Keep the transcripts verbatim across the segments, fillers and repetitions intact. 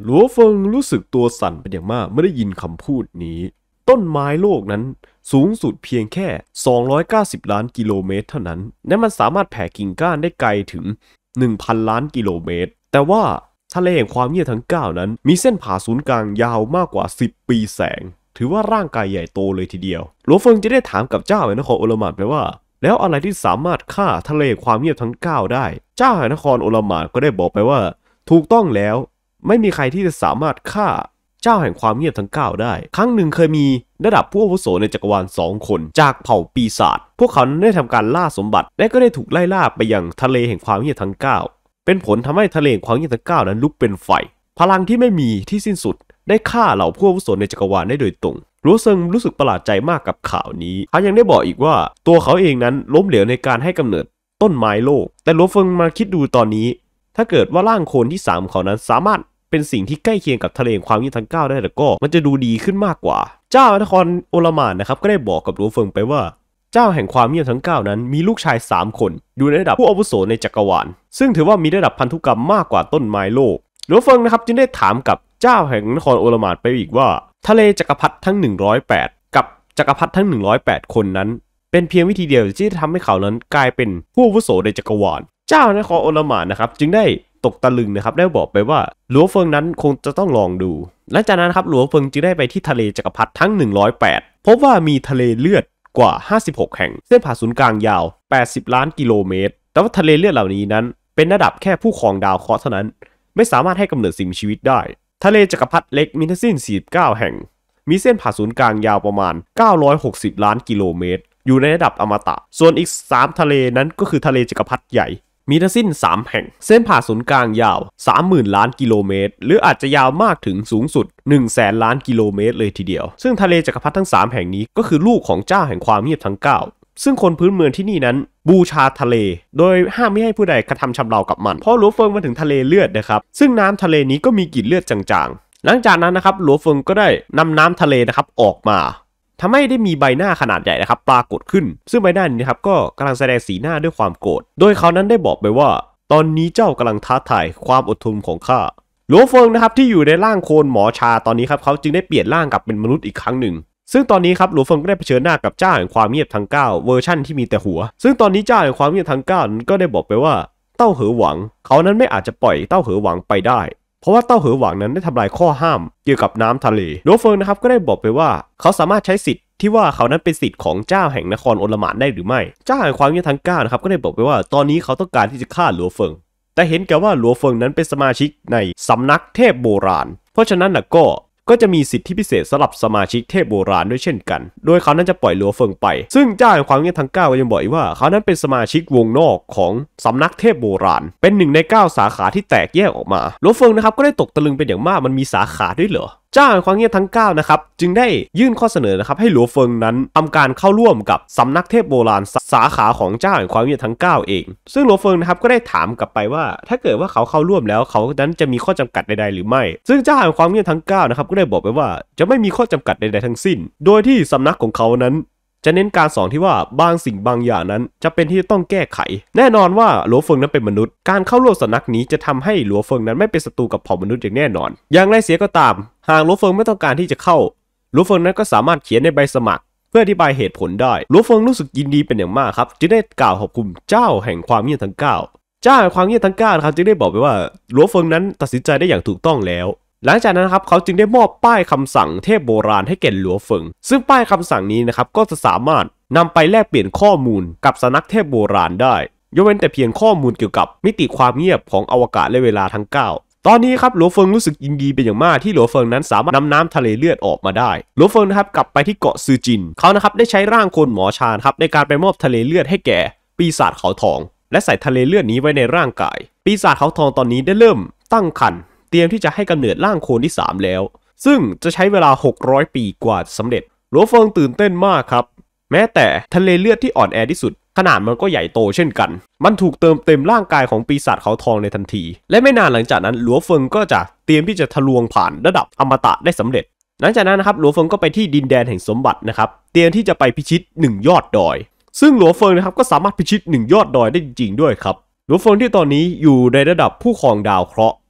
หลัวเฟิงรู้สึกตัวสั่นเป็นอย่างมากเมื่อได้ยินคำพูดนี้ต้นไม้โลกนั้นสูงสุดเพียงแค่สองร้อยเก้าสิบล้านกิโลเมตรเท่านั้นและมันสามารถแผ่กิ่งก้านได้ไกลถึง หนึ่งพัน ล้านกิโลเมตรแต่ว่าทะเลแห่งความเงียบทั้งเก้านั้นมีเส้นผ่าศูนย์กลางยาวมากกว่าสิบปีแสงถือว่าร่างกายใหญ่โตเลยทีเดียวหลัวเฟิงจะได้ถามกับเจ้าแห่งนครโอลหม่านไปว่าแล้วอะไรที่สามารถฆ่าทะเลความเงียบทั้งเก้าได้เจ้าแห่งนครโอลหม่านก็ได้บอกไปว่าถูกต้องแล้วไม่มีใครที่จะสามารถฆ่าเจ้าแห่งความเงียบทั้งเก้าได้ครั้งหนึ่งเคยมีระดับผู้อาวุโสในจักรวาลสองคนจากเผ่าปีศาจพวกเขาได้ทำการล่าสมบัติและก็ได้ถูกไล่ล่าไปยังทะเลแห่งความเงียบทั้งเก้าเป็นผลทำให้ทะเลแห่งความเงียบทั้งเก้านั้นลุกเป็นไฟพลังที่ไม่มีที่สิ้นสุดได้ฆ่าเหล่าผู้อาวุโสในจักรวาลได้โดยตรงหลัวเซิงรู้สึกประหลาดใจมากกับข่าวนี้เขายังได้บอกอีกว่าตัวเขาเองนั้นล้มเหลวในการให้กำเนิดต้นไม้โลกแต่หลัวเฟิงมาคิดดูตอนนี้ถ้าเกิดว่าร่างโคลนที่สามของเขานั้นสามารถเป็นสิ่งที่ใกล้เคียงกับทะเลความเงียบทั้งเก้าได้แล้วก็มันจะดูดีขึ้นมากกว่าเจ้านครโอลหม่านนะครับก็ได้บอกกับหลัวเฟิงไปว่าเจ้าแห่งความเงียบทั้งเก้านั้นมีลูกชายสามคนอยู่ในระดับผู้อาวุโสในจักรวาลซึ่งถือว่ามีระดับพันธุกรรมมากกว่าต้นไม้โลกหลัวเฟิงนะครับจึงได้ถามกับเจ้าแห่งนครโอลหม่านไปอีกว่าทะเลจักรพรรดิทั้งหนึ่งร้อยแปดกับจักรพรรดิทั้งหนึ่งร้อยแปดคนนั้นเป็นเพียงวิธีเดียวที่จะทำให้เขานั้นกลายเป็นผู้อาวุโสในจักรวาลเจ้านครโอลหม่านนะครับจึงได้ตกตะลึงนะครับได้บอกไปว่าหลัวเฟิงนั้นคงจะต้องลองดูหลังจากนั้นครับหลัวเฟิงจึงได้ไปที่ทะเลจักรพรรดิทั้งหนึ่งร้อยแปดพบว่ามีทะเลเลือดกว่าห้าสิบหกแห่งเส้นผ่าศูนย์กลางยาวแปดสิบล้านกิโลเมตรแต่ว่าทะเลเลือดเหล่านี้นั้นเป็นระดับแค่ผู้ครองดาวเคราะห์เท่านั้นไม่สามารถให้กำเนิดสิ่งมีชีวิตได้ทะเลจักรพรรดิเล็กมีทั้งสิ้นสี่สิบเก้าแห่งมีเส้นผ่าศูนย์กลางยาวประมาณเก้าร้อยหกสิบล้านกิโลเมตรอยู่ในระดับอมตะส่วนอีกสามทะเลนั้นก็คือทะเลจักรพรรดิใหญ่มีทั้งสิ้นสามแห่งเส้นผ่าศูนย์กลางยาว สามหมื่น ล้านกิโลเมตรหรืออาจจะยาวมากถึงสูงสุด หนึ่งแสน ล้านกิโลเมตรเลยทีเดียวซึ่งทะเลจักรพรรดิทั้งสามแห่งนี้ก็คือลูกของเจ้าแห่งความเงียบทั้งเก้าซึ่งคนพื้นเมืองที่นี่นั้นบูชาทะเลโดยห้ามไม่ให้ผู้ใดกระทำชำเรากับมันพอหลัวเฟิงมาถึงทะเลเลือดนะครับซึ่งน้ำทะเลนี้ก็มีกลิ่นเลือดจางๆหลังจากนั้นนะครับหลัวเฟิงก็ได้นำน้ำทะเลนะครับออกมาทำให้ได้มีใบหน้าขนาดใหญ่นะครับปรากฏขึ้นซึ่งใบหน้านี้นะครับก็กำลังแสดงสีหน้าด้วยความโกรธโดยเขานั้นได้บอกไปว่าตอนนี้เจ้ากำลังท้าทายความอดทนของข้าหลัวเฟิงนะครับที่อยู่ในร่างโคลนหมอชาตอนนี้ครับเขาจึงได้เปลี่ยนร่างกลับเป็นมนุษย์อีกครั้งหนึ่งซึ่งตอนนี้ครับหลัวเฟิงก็ได้เผชิญหน้ากับเจ้าแห่งความเงียบทั้งเก้าเวอร์ชั่นที่มีแต่หัวซึ่งตอนนี้เจ้าแห่งความเงียบทั้งเก้านั้นก็ได้บอกไปว่าเต้าเหอหวังเขานั้นไม่อาจจะปล่อยเต้าเหอหวังไปได้เพราะว่าเต้าเหอหวังนั้นได้ทำลายข้อห้ามเกี่ยวกับน้ำทะเลหลัวเฟิงนะครับก็ได้บอกไปว่าเขาสามารถใช้สิทธิ์ที่ว่าเขานั้นเป็นสิทธิ์ของเจ้าแห่งนครโอลหม่านได้หรือไม่เจ้าแห่งความเงียบทั้งเก้านะครับก็ได้บอกไปว่าตอนนี้เขาต้องการที่จะฆ่าหลัวเฟิงแต่เห็นแก่ว่าหลัวเฟิงนั้นเป็นสมาชิกในสำนักเทพโบราณเพราะฉะนั้นนะก็ก็จะมีสิทธิพิเศษสำหรับสมาชิกเทพโบราณด้วยเช่นกันโดยเขานั้นจะปล่อยหลัวเฟิงไปซึ่งเจ้าแห่งความเงียบทั้งเก้าก็ยังบอกอีกว่าเขานั้นเป็นสมาชิกวงนอกของสำนักเทพโบราณเป็นหนึ่งในเก้าสาขาที่แตกแยกออกมาหลัวเฟิงนะครับก็ได้ตกตะลึงเป็นอย่างมากมันมีสาขาด้วยเหรอเจ้าแห่งความเงียบทั้งเก้านะครับจึงได้ยื่นข้อเสนอนะครับให้หลัวเฟิงนั้นทำการเข้าร่วมกับสำนักเทพโบราณสาขาของเจ้าแห่งความเงียบทั้งเก้าเองซึ่งหลัวเฟิงนะครับก็ได้ถามกลับไปว่าถ้าเกิดว่าเขาเข้าร่วมแล้วเขานั้นจะมีข้อจำกัดใดๆหรือไม่ซึ่งเจ้าแห่งความเงียบทั้งเก้านะครับก็ได้บอกไปว่าจะไม่มีข้อจำกัดใดๆทั้งสิ้นโดยที่สำนักของเขานั้นจะเน้นการสอนที่ว่าบางสิ่งบางอย่างนั้นจะเป็นที่ต้องแก้ไขแน่นอนว่าหลัวเฟิงนั้นเป็นมนุษย์การเข้าร่วมสำนักนี้จะทำให้หลัวเฟิงนั้นไม่เป็นศัตรูกับเผ่ามนุษย์อย่างแน่นอนอย่างไรเสียก็ตามหากหลัวเฟิงไม่ต้องการที่จะเข้าหลัวเฟิงนั้นก็สามารถเขียนในใบสมัครเพื่ออธิบายเหตุผลได้หลัวเฟิงรู้สึกยินดีเป็นอย่างมากครับจึงได้กล่าวขอบคุณเจ้าแห่งความเงียบทั้งเก้าเจ้าแห่งความเงียบทั้งเก้าครับจึงได้บอกไปว่าหลัวเฟิงนั้นตัดสินใจได้อย่างถูกต้องแล้วหลังจากนั้นครับเขาจึงได้มอบป้ายคำสั่งเทพโบราณให้แก่หลัวเฟิงซึ่งป้ายคำสั่งนี้นะครับก็จะสามารถนำไปแลกเปลี่ยนข้อมูลกับสำนักเทพโบราณได้ยกเว้นแต่เพียงข้อมูลเกี่ยวกับมิติความเงียบของอวกาศและเวลาทั้งเก้าตอนนี้ครับหลัวเฟิงรู้สึกยินดีเป็นอย่างมากที่หลัวเฟิงนั้นสามารถนำน้ำทะเลเลือดออกมาได้หลัวเฟิงนะครับกลับไปที่เกาะซือจินเขานะครับได้ใช้ร่างคนหมอชาญครับในการไปมอบทะเลเลือดให้แก่ปีศาจเขาทองและใส่ทะเลเลือดนี้ไว้ในร่างกายปีศาจเขาทองตอนนี้ได้เริ่มตั้งครรภ์เตรียมที่จะให้กำเนิดร่างโคลนที่สามแล้วซึ่งจะใช้เวลาหกร้อยปีกว่าสำเร็จหลัวเฟิงตื่นเต้นมากครับแม้แต่ทะเลเลือดที่อ่อนแอที่สุดขนาดมันก็ใหญ่โตเช่นกันมันถูกเติมเต็มร่างกายของปีศาจเขาทองในทันทีและไม่นานหลังจากนั้นหลัวเฟิงก็จะเตรียมที่จะทะลวงผ่านระดับอมตะได้สำเร็จหลังจากนั้นนะครับหลัวเฟิงก็ไปที่ดินแดนแห่งสมบัตินะครับเตรียมที่จะไปพิชิตหนึ่งยอดดอยซึ่งหลัวเฟิงนะครับก็สามารถพิชิตหนึ่งยอดดอยได้จริงๆด้วยครับหลัวเฟิงที่ตอนนี้อยู่ในระดับผู้ครองดาวเคราะห์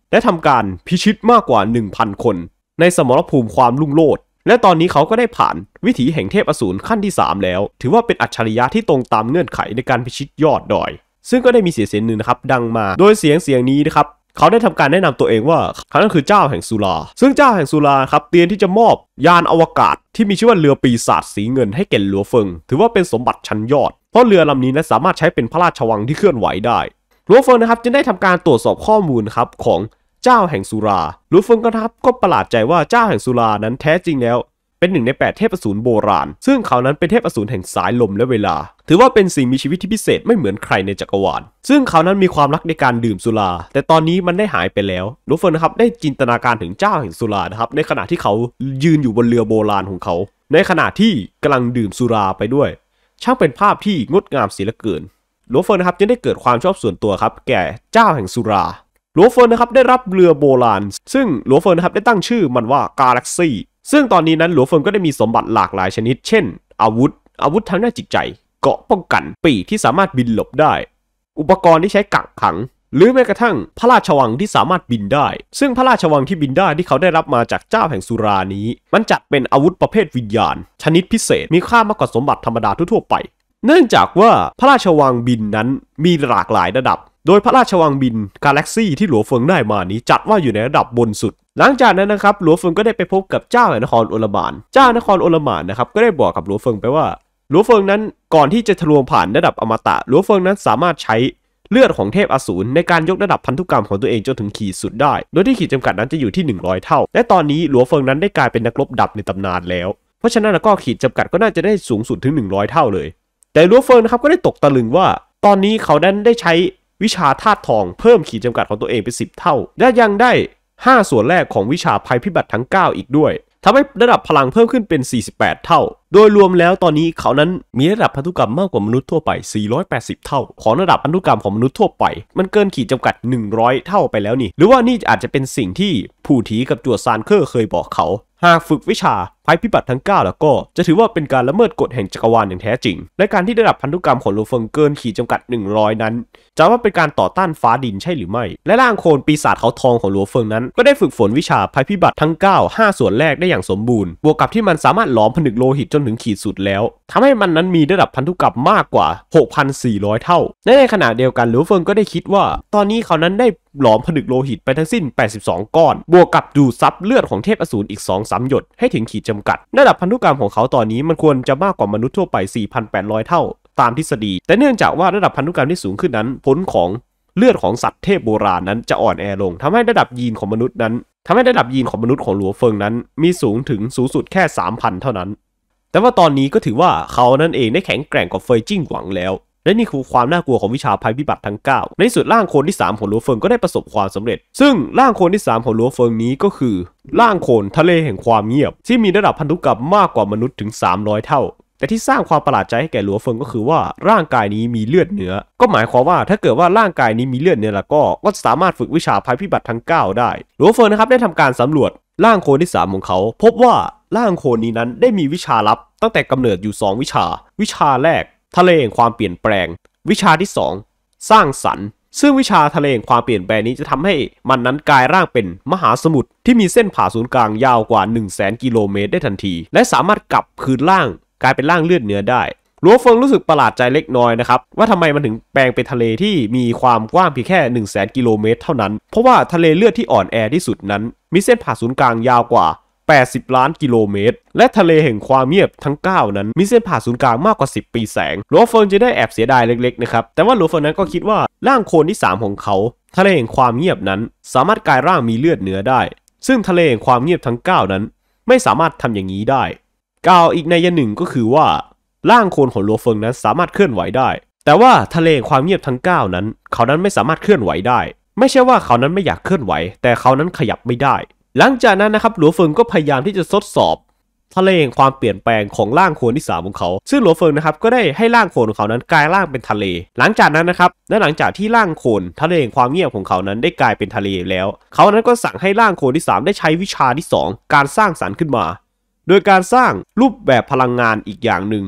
และทำการพิชิตมากกว่า หนึ่งพัน คนในสมรภูมิความรุ่งโรจน์และตอนนี้เขาก็ได้ผ่านวิถีแห่งเทพอสูรขั้นที่สามแล้วถือว่าเป็นอัจฉริยะที่ตรงตามเงื่อนไขในการพิชิตยอดดอยซึ่งก็ได้มีเสียงเสียงหนึ่งนะครับดังมาโดยเสียงเสียงนี้นะครับเขาได้ทำการแนะนำตัวเองว่าเขานั่นคือเจ้าแห่งสุราซึ่งเจ้าแห่งสุราครับเตรียมที่จะมอบยานอวกาศที่มีชื่อว่าเรือปีศาจสีเงินให้แก่หลัวเฟิงถือว่าเป็นสมบัติชั้นยอดเพราะเรือลำนี้นั้นสามารถใช้เป็นพระราชวังที่เคลื่อนไหวได้หลัวเฟิงนะครับจึงได้ทำการตรวจสอบข้อมูลครับของเจ้าแห่งสุราหลัวเฟิงก็ครับก็ประหลาดใจว่าเจ้าแห่งสุรานั้นแท้จริงแล้วเป็นหนึ่งในแปดเทพอสูรโบราณซึ่งเขานั้นเป็นเทพอสูรแห่งสายลมและเวลาถือว่าเป็นสิ่งมีชีวิตที่พิเศษไม่เหมือนใครในจักรวาลซึ่งเขานั้นมีความรักในการดื่มสุราแต่ตอนนี้มันได้หายไปแล้วหลัวเฟิงนะครับได้จินตนาการถึงเจ้าแห่งสุรานะครับในขณะที่เขายืนอยู่บนเรือโบราณของเขาในขณะที่กำลังดื่มสุราไปด้วยช่างเป็นภาพที่งดงามเสียเหลือเกินหลัวเฟิงนะครับจึงได้เกิดความชอบส่วนตัวครับแก่เจ้าแห่งสุราหลัวเฟิงนะครับได้รับเรือโบราณซึ่งหลัวเฟิงนะครับได้ตั้งชื่อมันว่ากาแล็กซี่ซึ่งตอนนี้นั้นหลัวเฟิงก็ได้มีสมบัติหลากหลายชนิดเช่นอาวุธอาวุธทางด้านจิตใจเกราะป้องกันปีกที่สามารถบินหลบได้อุปกรณ์ที่ใช้กักขังหรือแม้กระทั่งพระราชวังที่สามารถบินได้ซึ่งพระราชวังที่บินได้ที่เขาได้รับมาจากเจ้าแห่งสุรานี้มันจัดเป็นอาวุธประเภทวิญญาณชนิดพิเศษมีค่ามากกว่าสมบัติธรรมดาทั่วไปเนื่องจากว่าพระราชวังบินนั้นมีหลากหลายระดับโดยพระราชวังบินกาแล็กซี่ที่หลัวเฟิงได้มานี้จัดว่าอยู่ในระดับบนสุดหลังจากนั้นนะครับหลัวเฟิงก็ได้ไปพบกับเจ้าแห่งนครโอลหม่านเจ้านครโอลหม่านนะครับก็ได้บอกกับหลัวเฟิงไปว่าหลัวเฟิงนั้นก่อนที่จะทะลวงผ่านระดับอมตะหลัวเฟิงนั้นสามารถใช้เลือดของเทพอสูรในการยกระดับพันธุกรรมของตัวเองจนถึงขีดสุดได้โดยที่ขีดจำกัดนั้นจะอยู่ที่หนึ่งร้อยเท่าและตอนนี้หลัวเฟิงนั้นได้กลายเป็นนักรบดับในตำนานแล้วเพราะฉะนั้นก็ขีดจำกัดก็น่าจะได้สูงสุดถึงหนึ่งร้อยเท่าเลยแต่หลัวเฟิงนะครับก็ได้ตกตะลึงว่าตอนนี้เขานั้นได้ใช้วิชาธาตุทองเพิ่มขีดจำกัดของตัวเองเป็นสิบเท่าและยังได้ห้าส่วนแรกของวิชาภัยพิบัติทั้งเก้าอีกด้วยทำให้ระดับพลังเพิ่มขึ้นเป็นสี่สิบแปดเท่าโดยรวมแล้วตอนนี้เขานั้นมีระดับพันธุกรรมมากกว่ามนุษย์ทั่วไปสี่ร้อยแปดสิบเท่าของระดับพันธุกรรมของมนุษย์ทั่วไปมันเกินขีดจำกัดหนึ่งร้อยเท่าไปแล้วนี่หรือว่านี่อาจจะเป็นสิ่งที่ผู้ถีกับจั่วซานเคอร์เคยบอกเขาหากฝึกวิชาภัยพิบัติทั้งเก้าแล้วก็จะถือว่าเป็นการละเมิดกฎแห่งจักรวาลอย่างแท้จริงและการที่ระดับพันธุกรรมของหลัวเฟิงเกินขีดจำกัดหนึ่งร้อยนั้นจะว่าเป็นการต่อต้านฟ้าดินใช่หรือไม่และร่างโคลนปีศาจเขาทองของหลัวเฟิงนั้นก็ได้ฝึกฝนวิชาภัยพิบัติทั้งเก้า ห้าส่วนแรกได้อย่างสมบูรณ์บวกกับที่มันสามารถหลอมผนึกโลหิตจนถึงขีดสุดแล้วทำให้มันนั้นมีระดับพันธุกรรมมากกว่า หกพันสี่ร้อย เท่าและในขณะเดียวกันหลัวเฟิงก็ได้คิดว่าตอนนี้เขานั้นได้หลอมผนึกโลหิตไปทั้งสิ้นแปดสิบสองก้อนบวกกับดูดซับเลือดของเทพอสูรอีก สองถึงสาม หยดให้ถึงขีดจำกัดระดับพันธุกรรมของเขาตอนนี้มันควรจะมากกว่ามนุษย์ทั่วไป สี่พันแปดร้อย เท่าตามทฤษฎีแต่เนื่องจากว่าระดับพันธุกรรมที่สูงขึ้นนั้นผลของเลือดของสัตว์เทพโบราณนั้นจะอ่อนแอลงทำให้ระดับยีนของมนุษย์นั้นทำให้ระดับยีนของมนุษย์ของหลัวเฟิงนั้นมีสูงถึงสูงสุดแค่ สามพัน เท่านั้นแต่ว่าตอนนี้ก็ถือว่าเขานั่นเองได้แข็งแกร่งกว่าเฟยจิ้งหวังแล้วและนี่คือความน่ากลัวของวิชาภัยพิบัติทั้งเก้าในสุดร่างโคลนที่สามของหลัวเฟิงก็ได้ประสบความสำเร็จซึ่งร่างโคลนที่สามของหลัวเฟิงนี้ก็คือร่างโคลนทะเลแห่งความเงียบที่มีระดับพันธุกรรมมากกว่ามนุษย์ถึงสามร้อยเท่าแต่ที่สร้างความประหลาดใจให้แก่หลัวเฟิงก็คือว่าร่างกายนี้มีเลือดเนื้อก็หมายความว่าถ้าเกิดว่าร่างกายนี้มีเลือดเนื้อแล้วก็ก็สามารถฝึกวิชาภัยพิบัติทั้งเก้าได้หลัวเฟิงนะครับได้ทำการสำรวจร่างโคลนที่สามของเขาพบว่าร่างโคลนนี้นั้นได้มีวิชาลับตั้งแต่กำเนิดอยู่สองวิชาวิชาแรกทะเลแห่งความเปลี่ยนแปลงวิชาที่สองสร้างสรรค์ซึ่งวิชาทะเลแห่งความเปลี่ยนแปลงนี้จะทำให้มันนั้นกลายร่างเป็นมหาสมุทรที่มีเส้นผ่าศูนย์กลางยาวกว่า หนึ่งแสน กิโลเมตรได้ทันทีและสามารถกลับคืนร่างกลายเป็นร่างเลือดเนื้อได้หลัวเฟิงรู้สึกประหลาดใจเล็กน้อยนะครับว่าทำไมมันถึงแปลงเป็นทะเลที่มีความกว้างเพียงแค่ หนึ่งแสน กิโลเมตรเท่านั้นเพราะว่าทะเลเลือดที่อ่อนแอที่สุดนั้นมีเส้นผ่าศูนย์กลางยาวกว่าแปดสิบล้านกิโลเมตรและทะเลแห่งความเงียบทั้งเก้านั้นมีเส้นผ่าศูนย์กลางมากกว่าสิบปีแสงหลัวเฟิงจะได้แอบเสียดายเล็กๆนะครับแต่ว่าหลัวเฟิงนั้นก็คิดว่าร่างโคลนที่สามของเขาทะเลแห่งความเงียบนั้นสามารถกลายร่างมีเลือดเนื้อได้ซึ่งทะเลแห่งความเงียบทั้งเก้านั้นไม่สามารถทำอย่างนี้ได้กล่าวอีกในยะหนึ่งก็คือว่าร่างโคลนของหลัวเฟิงนั้นสามารถเคลื่อนไหวได้แต่ว่าทะเลแห่งความเงียบทั้งเก้านั้นเขานั้นไม่สามารถเคลื่อนไหวได้ไม่ใช่ว่าเขานั้นไม่อยากเคลื่อนไหวแต่เขานั้นขยับไม่ได้หลังจากนั้นนะครับหลัวเฟิงก็พยายามที่จะทดสอบทะเลแห่งความเปลี่ยนแปลงของร่างโคลนที่สามของเขาซึ่งหลัวเฟิงนะครับก็ได้ให้ร่างโคลนของเขานั้นกลายร่างเป็นทะเลหลังจากนั้นนะครับและหลังจากที่ร่างโคลนทะเลแห่งความเงียบของเขานั้นได้กลายเป็นทะเลแล้วเขานั้นก็สั่งให้ร่างโคลนที่สามได้ใช้วิชาที่สองการสร้างสรรค์ขึ้นมาโดยการสร้างรูปแบบพลังงานอีกอย่างหนึ่งเ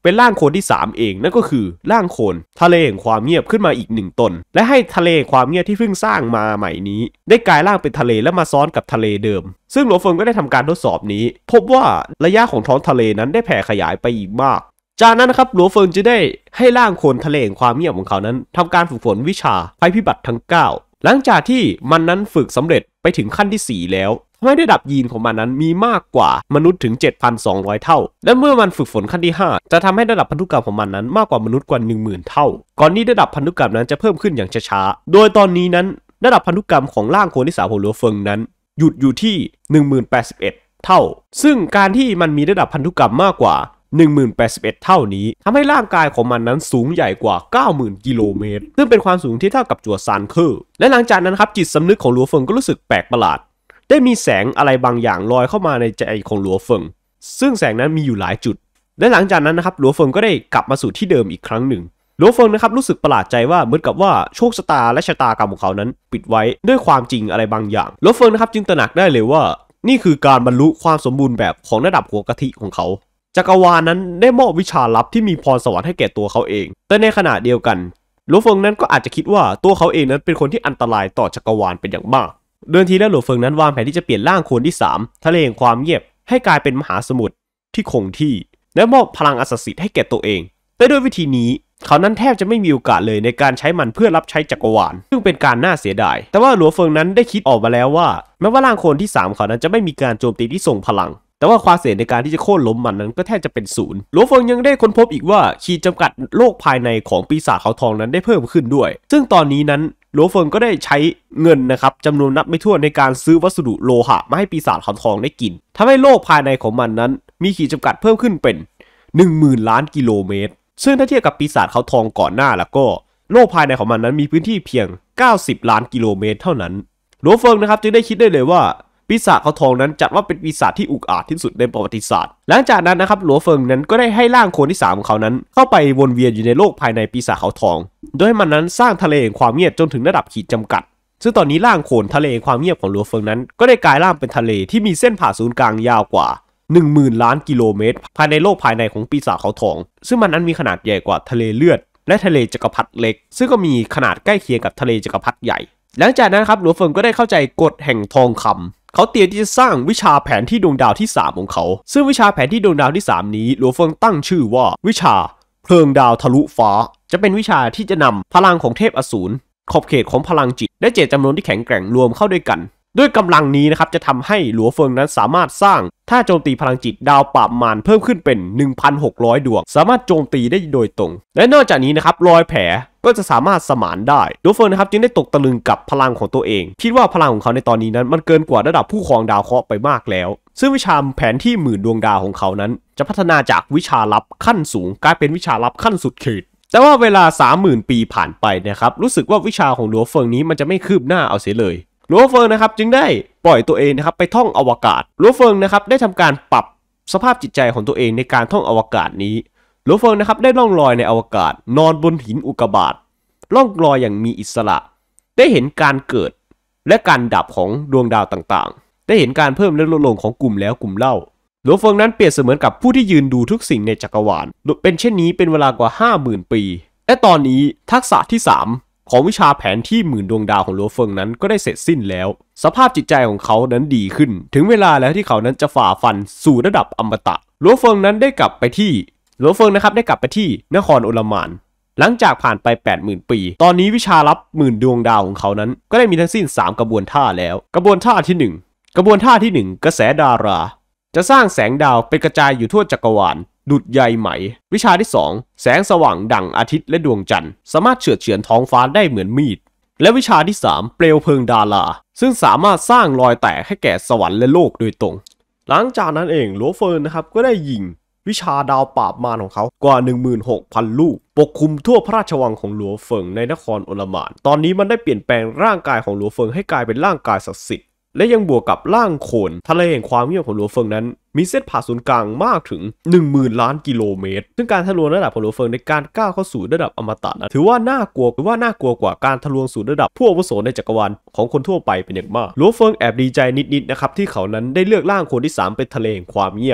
เป็นร่างโคลนที่สามเองนั่นก็คือร่างโคลนทะเลแห่งความเงียบขึ้นมาอีกหนึ่งตนและให้ทะเลความเงียบที่เพิ่งสร้างมาใหม่นี้ได้กลายร่างเป็นทะเลและมาซ้อนกับทะเลเดิมซึ่งหลัวเฟิงก็ได้ทำการทดสอบนี้พบว่าระยะของท้องทะเลนั้นได้แผ่ขยายไปอีกมากจากนั้นนะครับหลัวเฟิงจะได้ให้ร่างโคลนทะเลแห่งความเงียบของเขานั้นทำการฝึกฝนวิชาภัยพิบัติทั้งเก้าหลังจากที่มันนั้นฝึกสำเร็จไปถึงขั้นที่สี่แล้วทำให้ระดับยีนของมันนั้นมีมากกว่ามนุษย์ถึง เจ็ดพันสองร้อย เท่าและเมื่อมันฝึกฝนขั้นที่ห้าจะทำให้ระดับพันธุกรรมของมันนั้นมากกว่ามนุษย์กว่า หนึ่งหมื่น เท่าก่อนที่ระดับพันธุกรรมนั้นจะเพิ่มขึ้นอย่างช้าๆโดยตอนนี้นั้นระดับพันธุกรรมของร่างโคลนที่สามของหลัวเฟิงนั้นหยุดอยู่ที่ หนึ่งหมื่นแปดสิบเอ็ด เท่าซึ่งการที่มันมีระดับพันธุกรรมมากกว่า หนึ่งหมื่นแปดสิบเอ็ด เท่านี้ทำให้ร่างกายของมันนั้นสูงใหญ่กว่า เก้าหมื่น กิโลเมตรซึ่งเป็นความสูงที่เท่ากับจั่วซานเคอร์และหลังจากนั้นครับจิตสำนึกของหลัวเฟิงก็รู้สึกแปลกประหลาดได้มีแสงอะไรบางอย่างลอยเข้ามาในใจของหลัวเฟิงซึ่งแสงนั้นมีอยู่หลายจุดและหลังจากนั้นนะครับหลัวเฟิงก็ได้กลับมาสู่ที่เดิมอีกครั้งหนึ่งหลัวเฟิงนะครับรู้สึกประหลาดใจว่าเหมือนกับว่าโชคชะตาและชะตากรรมของเขานั้นปิดไว้ด้วยความจริงอะไรบางอย่างหลัวเฟิงนะครับจึงตระหนักได้เลยว่านี่คือการบรรลุความสมบูรณ์แบบของระดับหัวกะทิของเขาจักรวาลนั้นได้มอบวิชาลับที่มีพรสวรรค์ให้แก่ตัวเขาเองแต่ในขณะเดียวกันหลัวเฟิงนั้นก็อาจจะคิดว่าตัวเขาเองนั้นเป็นคนที่อันตรายต่อจักรวาลเป็นอย่างมากเดินทีแล้วหลัวเฟิงนั้นวางแผนที่จะเปลี่ยนร่างโคลนที่สามทะเลแห่งความเงียบให้กลายเป็นมหาสมุทรที่คงที่และมอบพลังอัศสิทธิ์ให้แก่ตัวเองแต่ด้วยวิธีนี้เขานั้นแทบจะไม่มีโอกาสเลยในการใช้มันเพื่อรับใช้จักรวาลซึ่งเป็นการน่าเสียดายแต่ว่าหลัวเฟิงนั้นได้คิดออกมาแล้วว่าแม้ว่าร่างโคลนที่สามเขานั้นจะไม่มีการโจมตีที่ทรงพลังแต่ว่าความเสี่ยงในการที่จะโค่นล้มมันนั้นก็แทบจะเป็นศูนย์หลัวเฟิงยังได้ค้นพบอีกว่าขีดจำกัดโลกภายในของปีศาจเขาทองนั้นได้เพิ่มขึ้นด้วยซึ่งตอนนี้นั้นหลัวเฟิงก็ได้ใช้เงินนะครับจำนวนนับไม่ถ้วนในการซื้อวัสดุโลหะมาให้ปีศาจเขาทองได้กินทำให้โลกภายในของมันนั้นมีขีดจำกัดเพิ่มขึ้นเป็น หนึ่งหมื่น ล้านกิโลเมตรซึ่งถ้าเทียบกับปีศาจเขาทองก่อนหน้าแล้วก็โลกภายในของมันนั้นมีพื้นที่เพียงเก้าสิบล้านกิโลเมตรเท่านั้นหลัวเฟิงนะครับจึงได้คิดได้เลยว่าปีศาจเขาทองนั้นจัดว่าเป็นปีศาจที่อุกอาจที่สุดในประวัติศาสตร์หลังจากนั้นนะครับหลัวเฟิงนั้นก็ได้ให้ร่างโคลนที่สามของเขานั้นเข้าไปวนเวียนอยู่ในโลกภายในปีศาจเขาทองโดยให้มันนั้นสร้างทะเลแห่งความเงียบจนถึงระดับขีดจำกัดซึ่งตอนนี้ร่างโคลนทะเลแห่งความเงียบของหลัวเฟิงนั้นก็ได้กลายร่างเป็นทะเลที่มีเส้นผ่าศูนย์กลางยาวกว่า หนึ่งหมื่น ล้านกิโลเมตรภายในโลกภายในของปีศาจเขาทองซึ่งมันนั้นมีขนาดใหญ่กว่าทะเลเลือดและทะเลจักรพรรดิเล็กซึ่งก็มีขนาดใกล้เคียงกับทะเลจักรพรรดิใหญ่หลังจากนั้นครับหลัวเฟิงก็ได้เข้าใจกฎแห่งทองคำเขาเตรียมที่จะสร้างวิชาแผนที่ดวงดาวที่สามของเขาซึ่งวิชาแผนที่ดวงดาวที่สามนี้หลัวเฟิงตั้งชื่อว่าวิชาเพลิงดาวทะลุฟ้าจะเป็นวิชาที่จะนำพลังของเทพอสูรขอบเขตของพลังจิตและเจตจำนวนที่แข็งแกร่งรวมเข้าด้วยกันด้วยกำลังนี้นะครับจะทำให้หลัวเฟิงนั้นสามารถสร้างท่าโจมตีพลังจิตดาวปราบมารเพิ่มขึ้นเป็น หนึ่งพันหกร้อย ดวงสามารถโจมตีได้โดยตรงและนอกจากนี้นะครับรอยแผลก็จะสามารถสมานได้หลัวเฟิงนะครับจึงได้ตกตะลึงกับพลังของตัวเองคิดว่าพลังของเขาในตอนนี้นั้นมันเกินกว่าระดับผู้ครองดาวเคราะห์ไปมากแล้วซึ่งวิชาแผนที่หมื่นดวงดาวของเขานั้นจะพัฒนาจากวิชาลับขั้นสูงกลายเป็นวิชาลับขั้นสุดขีดแต่ว่าเวลา สามหมื่น ปีผ่านไปนะครับรู้สึกว่าวิชาของหลัวเฟิงนี้มันจะไม่คืบหน้าเอาเสียเลยหลัวเฟิงนะครับจึงได้ปล่อยตัวเองนะครับไปท่องอวกาศหลัวเฟิงนะครับได้ทำการปรับสภาพจิตใจของตัวเองในการท่องอวกาศนี้หลัวเฟิงนะครับได้ล่องลอยในอวกาศนอนบนหินอุกกาบาตล่องลอยอย่างมีอิสระได้เห็นการเกิดและการดับของดวงดาวต่างๆได้เห็นการเพิ่มและลดลงของกลุ่มแล้วกลุ่มเล่าหลัวเฟิงนั้นเปรียบเสมือนกับผู้ที่ยืนดูทุกสิ่งในจักรวาลเป็นเช่นนี้เป็นเวลากว่า ห้าหมื่น ปีและตอนนี้ทักษะที่สามของวิชาแผนที่หมื่นดวงดาวของหลัวเฟิงนั้นก็ได้เสร็จสิ้นแล้วสภาพจิตใจของเขานั้นดีขึ้นถึงเวลาแล้วที่เขานั้นจะฝ่าฟันสู่ระดับอมตะหลัวเฟิงนั้นได้กลับไปที่หลัวเฟิงนะครับได้กลับไปที่นครโอลมานหลังจากผ่านไป แปดหมื่น ปีตอนนี้วิชาลับหมื่นดวงดาวของเขานั้นก็ได้มีทั้งสิ้นสามกระบวนท่าแล้วกระบวนท่าที่หนึ่งกระบวนท่าที่หนึ่งกระแสดาราจะสร้างแสงดาวเป็นกระจายอยู่ทั่วจักรวาลดุจใยไหมวิชาที่สองแสงสว่างดั่งอาทิตย์และดวงจันทร์สามารถเฉือดเฉือนท้องฟ้าได้เหมือนมีดและวิชาที่สามเปลวเพลิงดาราซึ่งสามารถสร้างรอยแตกให้แก่สวรรค์และโลกโดยตรงหลังจากนั้นเองหลัวเฟิงนะครับก็ได้ยิงวิชาดาวปราบมารของเขากว่า หนึ่งหมื่นหกพัน ลูกปกคลุมทั่วพระราชวังของหลัวเฟิงในนครโอลมานตอนนี้มันได้เปลี่ยนแปลงร่างกายของหลัวเฟิงให้กลายเป็นร่างกายศักดิ์สิทธิ์และยังบวกกับร่างโคลนทะเลแห่งความเงียบของหลัวเฟิงนั้นมีเส้นผ่าศูนย์กลางมากถึง หนึ่งหมื่น ล้านกิโลเมตรซึ่งการทะลวงระดับของหลัวเฟิงในการก้าวเข้าสู่ระดับอมตะนะถือว่าน่ากลัวหรือว่าน่ากลัวกว่าการทะลวงสู่ระดับผู้อาวุโสในจักรวาลของคนทั่วไปเป็นอย่างมากหลัวเฟิงแอบดีใจนิดๆนะครับที่เขานั้นได้เลือกร่างโคลนที่สามเป็นทะเลแห่งความเงียบ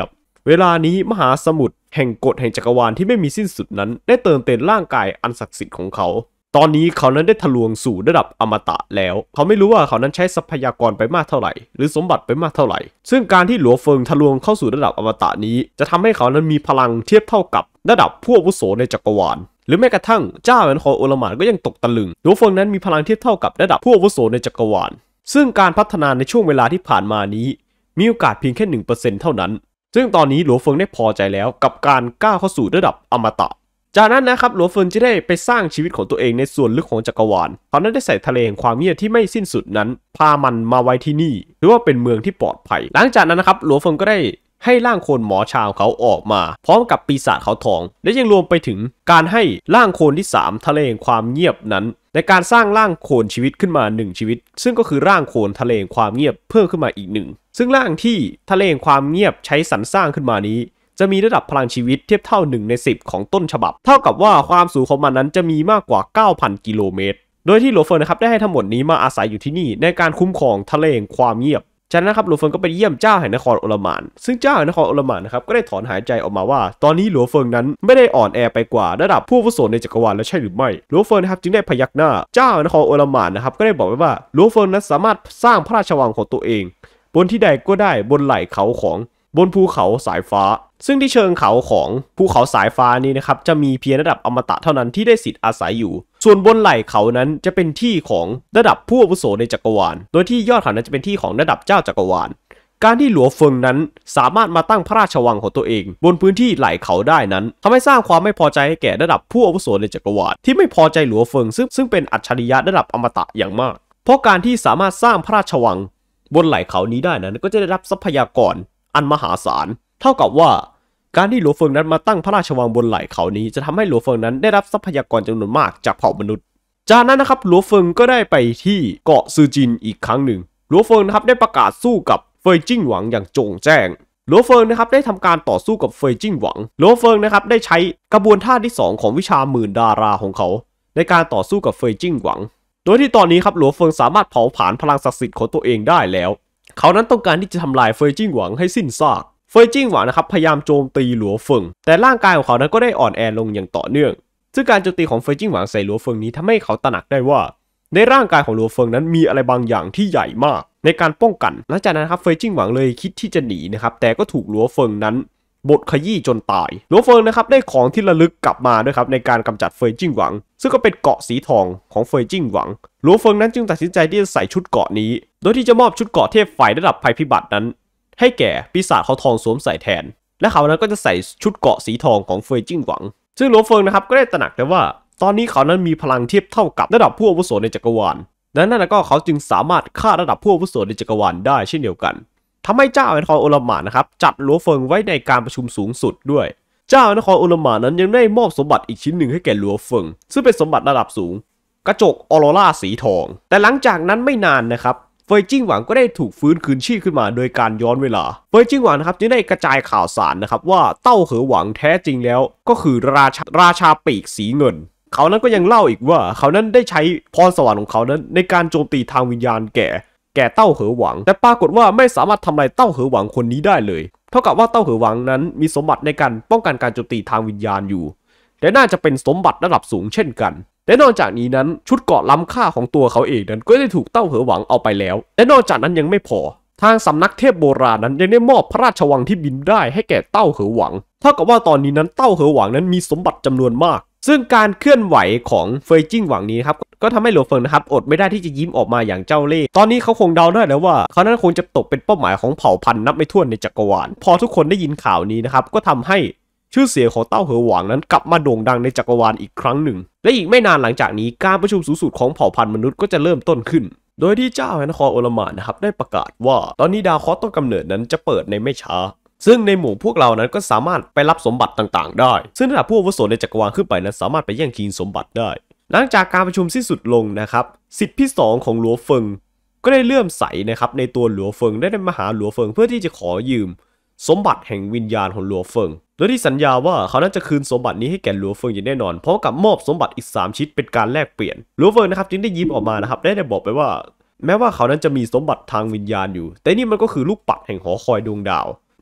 เวลานี้มหาสมุทรแห่งกฎแห่งจักรวาลที่ไม่มีสิ้นสุดนั้นได้เติมเต็มร่างกายอันศักดิ์สิทธิ์ของเขาตอนนี้เขานั้นได้ทะลวงสู่ระดับอมตะแล้วเขาไม่รู้ว่าเขานั้นใช้ทรัพยากรไปมากเท่าไหร่หรือสมบัติไปมากเท่าไหร่ซึ่งการที่หลัวเฟิงทะลวงเข้าสู่ระดับอมตะนี้จะทำให้เขานั้นมีพลังเทียบเท่ากับระดับผู้อาวุโสในจักรวาลหรือแม้กระทั่งเจ้าแห่งคอโอลหม่านก็ยังตกตะลึงหลัวเฟิงนั้นมีพลังเทียบเท่ากับระดับผู้อาวุโสในจักรวาลซึ่งการพัฒนาในช่วงเวลาที่ผ่านมานี้มีโอกาสเพียงแค่ หนึ่งเปอร์เซ็นต์ เท่านั้นซึ่งตอนนี้หลัวเฟิงได้พอใจแล้วกับการก้าวเข้าสู่ระดับอมตะจากนั้นนะครับหลัวเฟิงจะได้ไปสร้างชีวิตของตัวเองในส่วนลึกของจักรวาลเขานั้นได้ใส่ทะเลแห่งความเงียบที่ไม่สิ้นสุดนั้นพามันมาไว้ที่นี่หรือว่าเป็นเมืองที่ปลอดภัยหลังจากนั้นนะครับหลัวเฟิงก็ได้ให้ร่างโคลนหมอชาวเขาออกมาพร้อมกับปีศาจเขาทองและยังรวมไปถึงการให้ร่างโคลนที่สามทะเลแห่งความเงียบนั้นในการสร้างร่างโคลนชีวิตขึ้นมาหนึ่งชีวิตซึ่งก็คือร่างโคลนทะเลแห่งความเงียบเพิ่มขึ้นมาอีกหนึ่งซึ่งร่างที่ทะเลแห่งความเงียบใช้สรรสร้างขึ้นมานี้จะมีระดับพลังชีวิตเทียบเท่าหนึ่งในสิบของต้นฉบับเท่ากับว่าความสูงของมันนั้นจะมีมากกว่า เก้าพัน กิโลเมตรโดยที่หลัวเฟิงนะครับได้ให้ทั้งหมดนี้มาอาศัยอยู่ที่นี่ในการคุ้มครองทะเลแห่งความเงียบจากนั้นครับหลัวเฟิงก็ไปเยี่ยมเจ้าแห่งนครโอลหม่านซึ่งเจ้าแห่งนครโอลหม่านนะครับก็ได้ถอนหายใจออกมาว่าตอนนี้หลัวเฟิงนั้นไม่ได้อ่อนแอไปกว่าระดับผู้อาวุโสในจักรวาลแล้วใช่หรือไม่หลัวเฟิงนะครับจึงได้พยักหน้าเจ้าแห่งนครโอลหม่านนะครับก็ได้บอกไว้ว่าหลัวเฟิงนั้นสามารถสร้างพระราชวังของตัวเองบนที่ใดก็ได้บนไหล่เขาของบนภูเขาสายฟ้าซึ่งที่เชิงเขาของภูเขาสายฟ้านี้นะครับจะมีเพียงระดับอมตะเท่านั้นที่ได้สิทธิ์อาศัยอยู่ส่วนบนไหล่เขานั้นจะเป็นที่ของระดับผู้อาวุโสในจักรวาลโดยที่ยอดเขานั้นจะเป็นที่ของระดับเจ้าจักรวาลการที่หลัวเฟิงนั้นสามารถมาตั้งพระราชวังของตัวเองบนพื้นที่ไหล่เขาได้นั้นทำให้สร้างความไม่พอใจให้แก่ระดับผู้อาวุโสในจักรวาลที่ไม่พอใจหลัวเฟิงซึ่งซึ่งเป็นอัจฉริยะระดับอมตะอย่างมากเพราะการที่สามารถสร้างพระราชวังบนไหล่เขานี้ได้นั้นก็จะได้รับทรัพยากรอันมหาศาลเท่ากับว่าการที่หลัวเฟิงนั้นมาตั้งพระราชวังบนไหล่เขานี้จะทำให้หลัวเฟิงนั้นได้รับทรัพยากรจำนวนมากจากเผ่ามนุษย์จากนั้นนะครับหลัวเฟิงก็ได้ไปที่เกาะซือจินอีกครั้งหนึ่งหลัวเฟิงนะครับได้ประกาศสู้กับเฟยจิ้งหวังอย่างโจ่งแจ้งหลัวเฟิงนะครับได้ทำการต่อสู้กับเฟยจิ้งหวังหลัวเฟิงนะครับได้ใช้กระบวนท่าที่สองของวิชาหมื่นดาราของเขาในการต่อสู้กับเฟยจิ้งหวังโดยที่ตอนนี้ครับหลัวเฟิงสามารถเผาผลาญพลังศักดิ์สิทธิ์ของตัวเองได้แล้วเขานั้นต้องการที่จะทำลายเฟยจิ้งหวังให้สิ้นซากเฟยจิ้งหวังนะครับพยายามโจมตีหลัวเฟิงแต่ร่างกายของเขานั้นก็ได้อ่อนแอลงอย่างต่อเนื่องซึ่งการโจมตีของเฟยจิ้งหวังใส่หลัวเฟิงนี้ทำให้เขาตระหนักได้ว่าในร่างกายของหลัวเฟิงนั้นมีอะไรบางอย่างที่ใหญ่มากในการป้องกันหลังจากนั้นครับเฟยจิ้งหวังเลยคิดที่จะหนีนะครับแต่ก็ถูกหลัวเฟิงนั้นบดขยี้จนตายหลัวเฟิงนะครับได้ของที่ระลึกกลับมาด้วยครับในการกำจัดเฟยจิ้งหวังซึ่งก็เป็นเกราะสีทองของเฟยจิ้งหวังหลัวเฟิงนั้นจึงตัดสินใจที่จะใส่ชุดเกราะนี้โดยที่จะมอบชุดเกราะเทพไฟระดับภัยพิบัตินั้นให้แก่ปีศาจเขาทองสวมใส่แทนและเขานั้นก็จะใส่ชุดเกราะสีทองของเฟยจิ้งหวังซึ่งหลัวเฟิงนะครับก็ได้ตระหนักได้ว่าตอนนี้เขานั้นมีพลังเทียบเท่ากับระดับผู้อาวุโสในจักรวาลดังนั้นก็เขาจึงสามารถฆ่าระดับผู้อาวุโสในจักรวาลได้เช่นเดียวกันทำให้เจ้าแห่งนครโอลหม่านนะครับจัดหลัวเฟิงไว้ในการประชุมสูงสุดด้วยเจ้าแห่งนครโอลหม่านนั้นยังได้มอบสมบัติอีกชิ้นหนึ่งให้แก่หลัวเฟิงซึ่งเป็นสมบัติระดับสูงกระจกออโรราสีทองแต่หลังจากนั้นไม่นานนะครับเฟยจิ้งหวังก็ได้ถูกฟื้นคืนชีพขึ้นมาโดยการย้อนเวลาเฟยจิ้งหวังนะครับจึงได้กระจายข่าวสารนะครับว่าเต้าเหอหวังแท้จริงแล้วก็คือราชาราชาปีกสีเงินเขานั้นก็ยังเล่าอีกว่าเขานั้นได้ใช้พรสวรรค์ของเขานั้นในการโจมตีทางวิญญาณแก่แก่เต้าเหอหวังแต่ปรากฏว่าไม่สามารถทำลายเต้าเหอหวังคนนี้ได้เลยเท่ากับว่าเต้าเหอหวังนั้นมีสมบัติในการป้องกันการโจมตีทางวิญญาณอยู่และน่าจะเป็นสมบัติระดับสูงเช่นกันและนอกจากนี้นั้นชุดเกราะล้ำค่าของตัวเขาเองนั้นก็ได้ถูกเต้าเหอหวังเอาไปแล้วและนอกจากนั้นยังไม่พอทางสำนักเทพโบราณนั้นยังได้มอบพระราชวังที่บินได้ให้แก่เต้าเหอหวังเท่ากับว่าตอนนี้นั้นเต้าเหอหวังนั้นมีสมบัติจำนวนมากซึ่งการเคลื่อนไหวของเฟยจิ้งหวังนี้ครับก็ทำให้หลัวเฟิงนะครับอดไม่ได้ที่จะยิ้มออกมาอย่างเจ้าเล่ห์ตอนนี้เขาคงเดาได้แล้วว่าเขานั้นคงจะตกเป็นเป้าหมายของเผ่าพันธุ์นับไม่ถ้วนในจักรวาลพอทุกคนได้ยินข่าวนี้นะครับก็ทำให้ชื่อเสียงของเต้าเหอหวังนั้นกลับมาโด่งดังในจักรวาลอีกครั้งหนึ่งและอีกไม่นานหลังจากนี้การประชุมสูงสุดของเผ่าพันธุ์มนุษย์ก็จะเริ่มต้นขึ้นโดยที่เจ้าแห่งนครโอลหม่านนะครับได้ประกาศว่าตอนนี้ดาวเคราะห์ต้นกำเนิดนั้นจะเปิดในไม่ช้าซึ่งในหมู่พวกเรานั้นก็สามารถไปรับสมบัติต่างๆได้ซึ่งระดับผู้อาวุโสในจักรวาลขึ้นไปนั้นสามารถไปแย่งชิงสมบัติได้หลังจากการประชุมสิ้นสุดลงนะครับสิทธิที่สองของหลัวเฟิงก็ได้เลื่อมใสนะครับในตัวหลัวเฟิงได้มาหาหลัวเฟิงเพื่อที่จะขอยืมสมบัติแห่งวิญญาณของหลัวเฟิงโดยที่สัญญาว่าเขานั้นจะคืนสมบัตินี้ให้แก่หลัวเฟิงอย่างแน่นอนพร้อมกับมอบสมบัติอีกสามชิ้นเป็นการแลกเปลี่ยนหลัวเฟิงนะครับจึงได้ยิ้มออกมานะครับได้ได้บอกไปว่าแม้ว่าเขานั้นจะมีสมบัติทางวิญญาณอยู่แต่นี่มันก็คือลูกปัดแห่งหอคอยดวงดาว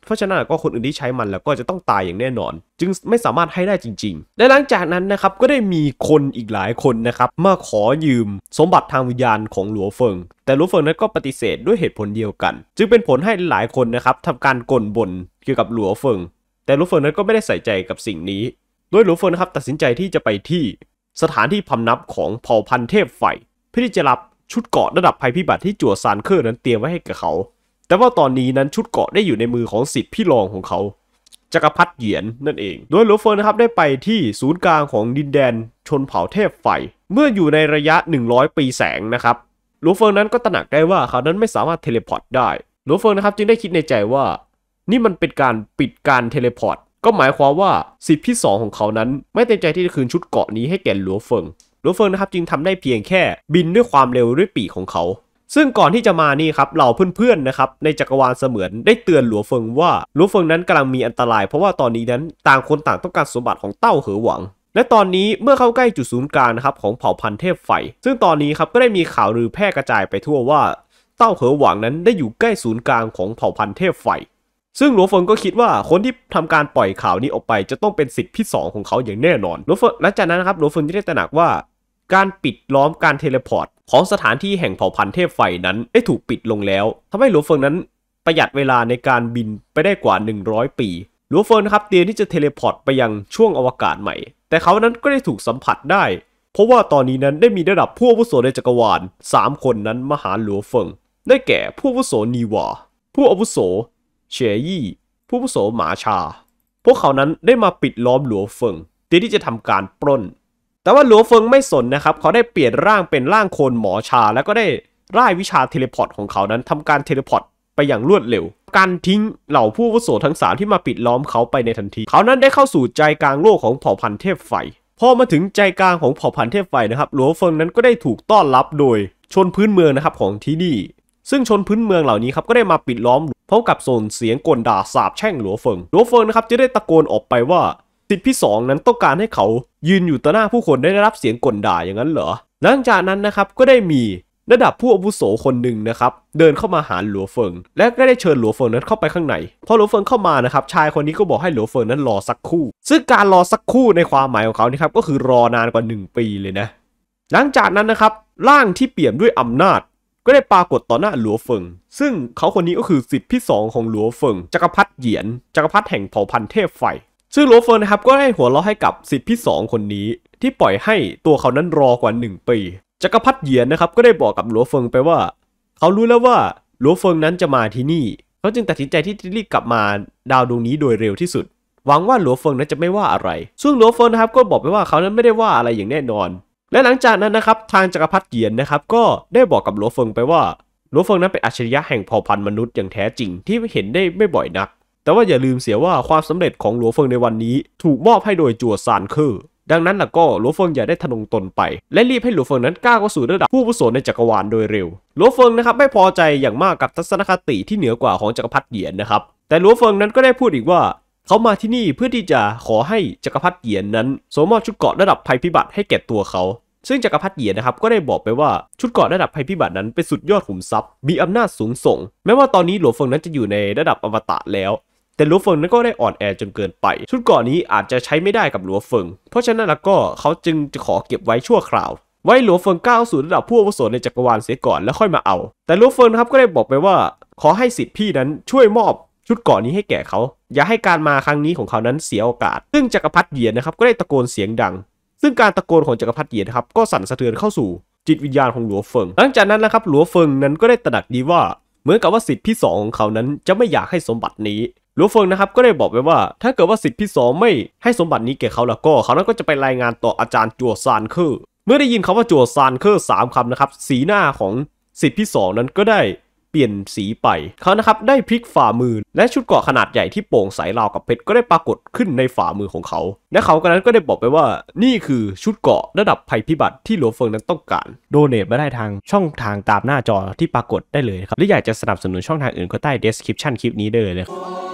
เพราะฉะนั้นก็คนอื่นที่ใช้มันแล้วก็จะต้องตายอย่างแน่นอนจึงไม่สามารถให้ได้จริงๆและหลังจากนั้นนะครับก็ได้มีคนอีกหลายคนนะครับมาขอยืมสมบัติทางวิญญาณของหลัวเฟิงแต่หลัวเฟิงนั้นก็ปฏิเสธด้วยเหตุผลเดียวกันจึงเป็นผลให้หลายคนนะครับทำการก่นบ่นเกี่ยวกับหลัวเฟิงแต่หลัวเฟิงนั้นก็ไม่ได้ใส่ใจกับสิ่งนี้โดยหลัวเฟิงนะครับตัดสินใจที่จะไปที่สถานที่พำนักของเผ่าพันธุ์เทพไฟเพื่อที่จะรับชุดเกราะระดับภัยพิบัติที่จั่วซานเคอร์นั้นเตรียมไว้ให้กับเขาแต่ว่าตอนนี้นั้นชุดเกราะได้อยู่ในมือของศิษย์พี่รองของเขาจักรพรรดิเหยียนนั่นเองโดยหลัวเฟิงนะครับได้ไปที่ศูนย์กลางของดินแดนชนเผ่าเทพไฟเมื่ออยู่ในระยะหนึ่งร้อยปีแสงนะครับหลัวเฟิงนั้นก็ตระหนักได้ว่าเขานั้นไม่สามารถเทเลพอร์ตได้หลัวเฟิงนะครับจึงได้คิดในใจว่านี่มันเป็นการปิดการเทเลพอร์ตก็หมายความว่าศิษย์พี่สองของเขานั้นไม่เต็มใจที่จะคืนชุดเกราะนี้ให้แก่หลัวเฟิงหลัวเฟิงนะครับจึงทำได้เพียงแค่บินด้วยความเร็วด้วยปีกของเขาซึ่งก่อนที่จะมานี่ครับเหล่าเพื่อนๆนะครับในจักรวาลเสมือนได้เตือนหลัวเฟิงว่าหลัวเฟิงนั้นกำลังมีอันตรายเพราะว่าตอนนี้นั้นต่างคนต่างต้องการสมบัติของเต้าเหอหวังและตอนนี้เมื่อเข้าใกล้จุดศูนย์กลางนะครับของเผ่าพันธุ์เทพไฟซึ่งตอนนี้ครับก็ได้มีข่าวลือแพร่กระจายไปทั่วว่าเต้าเหอหวังนั้นได้อยู่ใกล้ศูนย์กลางของเผ่าพันธุ์เทพไฟซึ่งหลัวเฟิงก็คิดว่าคนที่ทำการปล่อยข่าวนี้ออกไปจะต้องเป็นศิษย์พี่สองของเขาอย่างแน่นอนหลัวเฟิงและจากนั้นนะครับหลัวเฟิงจะได้ตระหนักว่าการปิดล้อมการเทเลพอร์ตของสถานที่แห่งเผ่าพันธุ์เทพไฟนั้นได้ถูกปิดลงแล้วทำให้หลัวเฟิงนั้นประหยัดเวลาในการบินไปได้กว่าหนึ่งร้อยปีหลัวเฟิงนะครับเตรียมที่จะเทเลพอร์ตไปยังช่วงอวกาศใหม่แต่เขานั้นก็ได้ถูกสัมผัสได้เพราะว่าตอนนี้นั้นได้มีระดับผู้อาวุโสในจักรวาลสามคนนั้นมาหาหลัวเฟิงได้แก่ผู้อาวุโสนีวาผู้อาวุโสเฉยยี่ผู้อาวุโสหมาชาพวกเขานั้นได้มาปิดล้อมหลัวเฟิงเตรียมที่จะทำการปล้นแต่ว่าหลัวเฟิงไม่สนนะครับเขาได้เปลี่ยนร่างเป็นร่างโคลนหมอชาแล้วก็ได้ร่ายวิชาเทเลพอร์ตของเขานั้นทำการเทเลพอร์ตไปอย่างรวดเร็วการทิ้งเหล่าผู้อาวุโสทั้งสามที่มาปิดล้อมเขาไปในทันทีเขานั้นได้เข้าสู่ใจกลางโลกของเผ่าพันธุ์เทพไฟพอมาถึงใจกลางของเผ่าพันธุ์เทพไฟนะครับหลัวเฟิงนั้นก็ได้ถูกต้อนรับโดยชนพื้นเมืองนะครับของที่นี่ซึ่งชนพื้นเมืองเหล่านี้ครับก็ได้มาปิดล้อมพร้อมกับส่งเสียงกลด่าสาบแช่งหลัวเฟิงหลัวเฟิงนะครับจะได้ตะโกนออกไปว่าศิษย์พี่สองนั้นต้องการให้เขายืนอยู่ต่อหน้าผู้คนได้รับเสียงกลด่าอย่างนั้นเหรอหลังจากนั้นนะครับก็ได้มีระดับผู้อาวุโสคนหนึ่งนะครับเดินเข้ามาหาหลัวเฟิงและก็ได้เชิญหลัวเฟิงนั้นเข้าไปข้างในพอหลัวเฟิงเข้ามานะครับชายคนนี้ก็บอกให้หลัวเฟิงนั้นรอสักครู่ซึ่งการรอสักครู่ในความหมายของเขานี่ครับก็คือรอนานกว่าหนึ่งปีเลยนะหลังจากนั้นนะครับร่างที่เปี่ยมด้วยอำนาจก็ได้ปรากฏต่อหน้าหลัวเฟิงซึ่งเขาคนนี้ก็คือศิษย์พี่สองของหลัวเฟิงจักรพรรดิเหยียนจักรพรรดิแห่งเผ่าพันธุ์เทพไฟซึ่งหลัวเฟิงนะครับก็ได้หัวเราะให้กับศิษย์พี่สองคนนี้ที่ปล่อยให้ตัวเขานั้นรอกว่าหนึ่งปีจักรพรรดิเหยียนนะครับก็ได้บอกกับหลัวเฟิงไปว่าเขารู้แล้วว่าหลัวเฟิงนั้นจะมาที่นี่เขาจึงตัดสินใจที่จะรีบกลับมาดาวดวงนี้โดยเร็วที่สุดหวังว่าหลัวเฟิงนั้นจะไม่ว่าอะไรซึ่งหลัวเฟิงนะครับก็บอกไปว่าเขานั้นไม่ได้ว่าอะไรอย่างแน่นอนและหลังจากนั้นนะครับทางจักรพรรดิเหยียนนะครับก็ได้บอกกับหลัวเฟิงไปว่าหลัวเฟิงนั้นเป็นอัจฉริยะแห่งเผ่าพันธุ์มนุษย์อย่างแท้จริงที่เห็นได้ไม่บ่อยนักแต่ว่าอย่าลืมเสียว่าความสำเร็จของหลัวเฟิงในวันนี้ถูกมอบให้โดยจั่วซานเคอร์ดังนั้นล่ะก็หลัวเฟิงอย่าได้ทะนงตนไปและรีบให้หลัวเฟิงนั้นก้าวเข้าสู่ระดับผู้อาวุโสในจักรวาลโดยเร็วหลัวเฟิงนะครับไม่พอใจอย่างมากกับทัศนคติที่เหนือกว่าของจักรพรรดิเหยียนนะครับแต่หลัวเฟิงนั้นก็ได้พูดอีกว่าเขามาที่นี่เพื่อที่จะขอให้จักรพรรดิเหยียนนั้นสวมมอบชุดเกราะระดับภัยพิบัติให้แก่ตัวเขาซึ่งจักรพรรดิเหยียนนะครับก็ได้บอกไปว่าชุดเกราะระดับภัยพิบัตินั้นเป็นสุดยอดขุมทรัพย์มีอำนาจสูงส่งแม้ว่าตอนนี้หลัวเฟิงนั้นจะอยู่ในระดับอมตะแล้วแต่หลัวเฟิงนั้นก็ได้อ่อนแอจนเกินไปชุดเกราะนี้อาจจะใช้ไม่ได้กับหลัวเฟิงเพราะฉะนั้นแล้วก็เขาจึงจะขอเก็บไว้ชั่วคราวไว้หลัวเฟิงก้าวสู่ระดับผู้อาวุโสในจักรวาลเสียก่อนแล้วค่อยมาเอาแต่หลัวเฟิงนะครับก็ได้บอกไปว่าขอให้ศิษย์พี่นั้นช่วยมอบชุดเกราะนี้ให้แก่เขาอย่าให้การมาครั้งนี้ของเขานั้นเสียโอกาสซึ่งจักรพรรดิเหยียนนะครับก็ได้ตะโกนเสียงดังซึ่งการตะโกนของจักรพรรดิเหยียนนะครับก็สั่นสะเทือนเข้าสู่จิตวิญญาณของหลัวเฟิงหลังจากนั้นนะครับหลัวเฟิงนั้นก็ได้ตระหนักดีว่าเหมือนกับว่าศิษย์พี่สองของเขานั้นจะไม่อยากให้สมบัตินี้หลัวเฟิงนะครับก็ได้บอกไปว่าถ้าเกิดว่าศิษย์พี่สองไม่ให้สมบัตินี้แก่เขาแล้วก็เขานั้นก็จะไปรายงานต่ออาจารย์จั่วซานเคอร์เมื่อได้ยินคำว่าจั่วซานเคอร์สามคำนะครับสีหน้าของศิษย์พี่สองนั้นก็ได้เปลี่ยนสีไปเขานะครับได้พลิกฝ่ามือและชุดเกราะขนาดใหญ่ที่โปร่งใสราวกับเพชรก็ได้ปรากฏขึ้นในฝ่ามือของเขาและเขาก็นั้นก็ได้บอกไปว่านี่คือชุดเกราะระดับภัยพิบัติที่หลัวเฟิงนั้นต้องการโดเนทมาได้ทางช่องทางตามหน้าจอที่ปรากฏได้เลยครับหรืออยากจะสนับสนุนช่องทางอื่นก็ใต้ description คลิปนี้ได้เลยนะครับ